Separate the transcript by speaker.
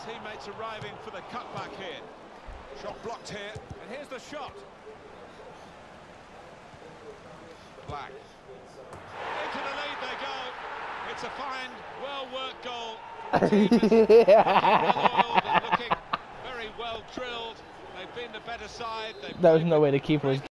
Speaker 1: teammates arriving for the cutback here. Shot blocked here, and here's the shot. Black. Into the lead they go. It's a fine, well-worked goal. The team is well-oiled and looking very well drilled. They've been the better side.
Speaker 2: There was no way the keeper was